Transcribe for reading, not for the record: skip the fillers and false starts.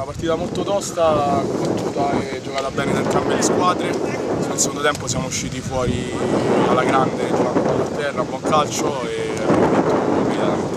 una partita molto tosta, combattuta e giocata bene da entrambe le squadre. Nel secondo tempo siamo usciti fuori alla grande, giocando a terra, buon calcio e abbiamo vinto immediatamente.